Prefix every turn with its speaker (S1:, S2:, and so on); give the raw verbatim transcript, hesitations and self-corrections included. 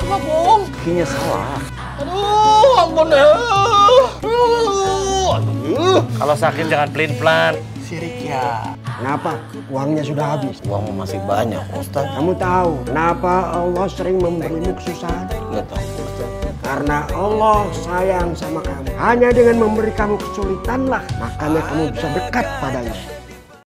S1: Kenapa, Bung?
S2: Kakinya salah.
S1: Aduh, ampun ya. Aduh.
S2: Kalau sakit jangan pelin-pelan.
S1: Sirik ya.
S3: Kenapa? Uangnya sudah habis.
S2: Uang masih banyak, Ustaz.
S3: Kamu tahu kenapa Allah sering memberimu kesusahan?
S2: Nggak tahu, Ustaz.
S3: Karena Allah sayang sama kamu. Hanya dengan memberi kamu kesulitanlah, makanya kamu bisa dekat padanya.